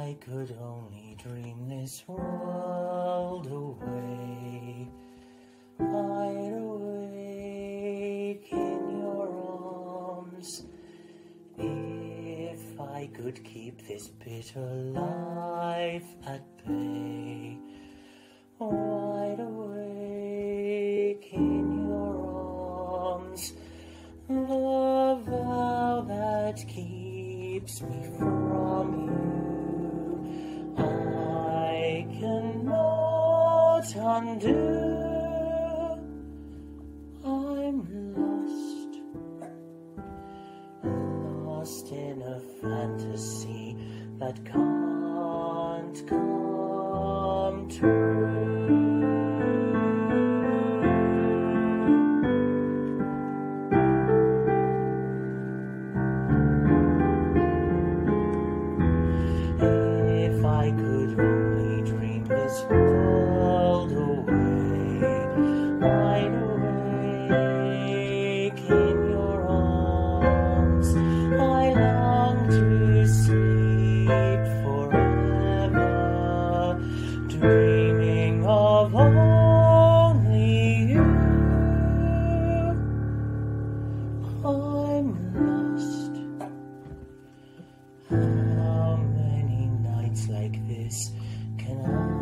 I could only dream this world away, I'd awake in your arms. If I could keep this bitter life at bay, I'd awake in your arms. The vow that keeps me from you, I cannot undo. I'm lost in a fantasy that can't come true. If I could only dream this world away, I'd awake in your arms. I long to sleep forever, dreaming of only you. I'm lost. How many nights like this can I